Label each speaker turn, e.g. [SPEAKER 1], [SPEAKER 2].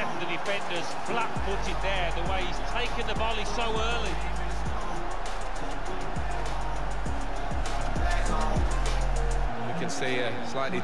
[SPEAKER 1] The defender's flat-footed there, the way he's taken the volley so early.
[SPEAKER 2] We can see a slightly